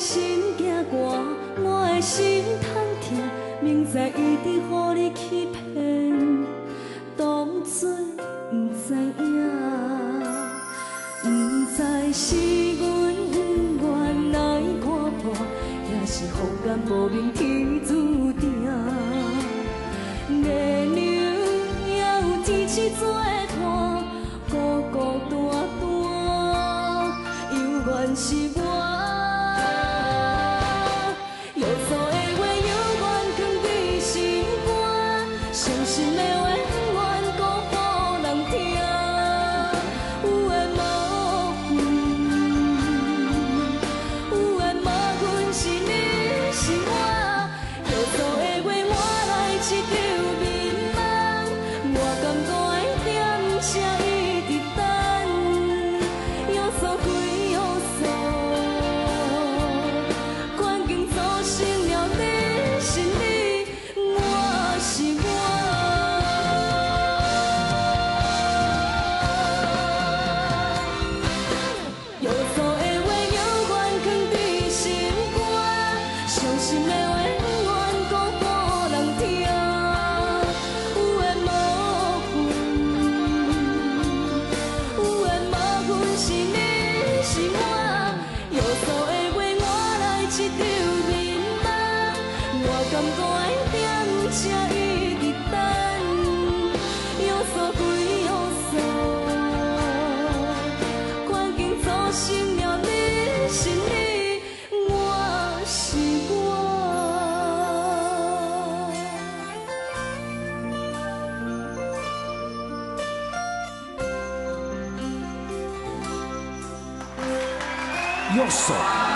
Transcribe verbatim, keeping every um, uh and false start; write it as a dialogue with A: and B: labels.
A: 心惊寒，我的心痛痛，明知一直予你欺骗，当作不知影，不知是阮不愿来看破，也是风干无明天注定。月亮也有天时做伴，孤孤单单，犹原是我。 有所的话，犹原藏在心肝，伤心的话，愿讲予人听。有缘无份，有缘无份是你是我。有所的话，换来一场迷茫，我甘愿爱点这一直等，有所归有所。 成了你是你，我是我。有所的话，犹原藏在心肝，伤心的话，愿讲予人听。有缘无份，有缘无份是你是我。有所的话，换来一场。 我甘愿爱点这一直等，有所归有所，环境造成了你是你，我是我。
B: 右手。